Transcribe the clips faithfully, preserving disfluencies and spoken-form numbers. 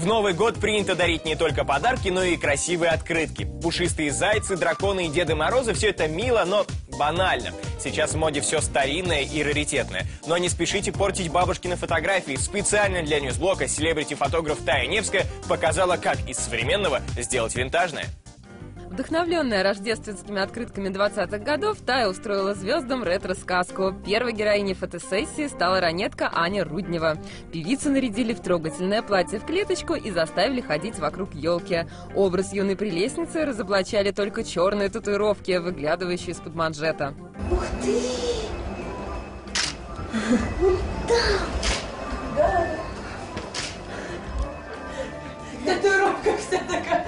Новый год принято дарить не только подарки, но и красивые открытки. Пушистые зайцы, драконы и Деды Морозы – все это мило, но банально. Сейчас в моде все старинное и раритетное. Но не спешите портить бабушкины фотографии. Специально для ньюсблока селебрити-фотограф Тая Невская показала, как из современного сделать винтажное. Вдохновленная рождественскими открытками двадцатых годов, Тая устроила звездам ретро-сказку. Первой героиней фотосессии стала ранетка Аня Руднева. Певицу нарядили в трогательное платье в клеточку и заставили ходить вокруг елки. Образ юной прелестницы разоблачали только черные татуировки, выглядывающие из-под манжета. Ух ты! Вон там! Да! Татуировка вся такая,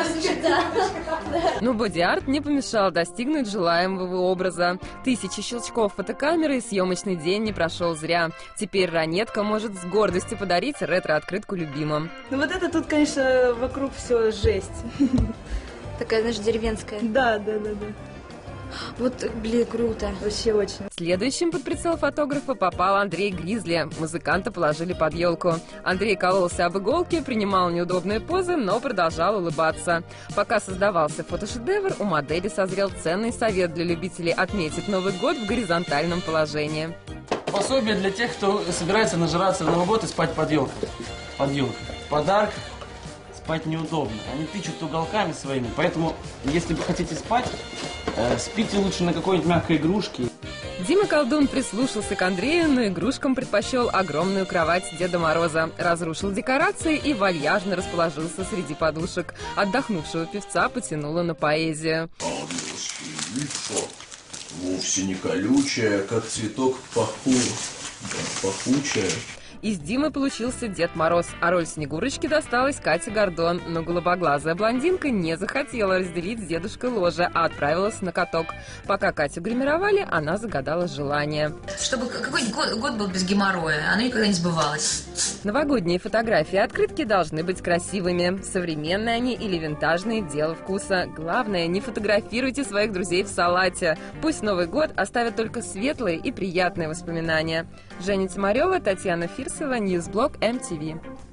Но боди-арт не помешал достигнуть желаемого образа. Тысячи щелчков фотокамеры и съемочный день не прошел зря. Теперь ранетка может с гордостью подарить ретро-открытку любимым. Ну вот это тут, конечно, вокруг все жесть. Такая, знаешь, деревенская. Да, да, да, да. Вот, блин, круто. Вообще очень. Следующим под прицел фотографа попал Андрей Гризли. Музыканта положили под елку. Андрей кололся об иголке, принимал неудобные позы, но продолжал улыбаться. Пока создавался фотошедевр, у модели созрел ценный совет для любителей отметить Новый год в горизонтальном положении. Пособие для тех, кто собирается нажираться в Новый год и спать под елкой. Под елкой. Подарок. Спать неудобно. Они тычут уголками своими. Поэтому, если вы хотите спать, э, спите лучше на какой-нибудь мягкой игрушке. Дима Колдун прислушался к Андрею, но игрушкам предпочел огромную кровать Деда Мороза. Разрушил декорации и вальяжно расположился среди подушек. Отдохнувшего певца потянуло на поэзию. Лицо вовсе не колючее, как цветок паху... пахучее. Из Димы получился Дед Мороз, а роль Снегурочки досталась Кате Гордон. Но голубоглазая блондинка не захотела разделить с дедушкой ложе, а отправилась на каток. Пока Катю гримировали, она загадала желание. Чтобы какой-нибудь год, год был без геморроя, оно никогда не сбывалось. Новогодние фотографии и открытки должны быть красивыми. Современные они или винтажные – дело вкуса. Главное, не фотографируйте своих друзей в салате. Пусть Новый год оставит только светлые и приятные воспоминания. Женя Тимарева, Татьяна Фирсова, ньюсблок эм ти ви.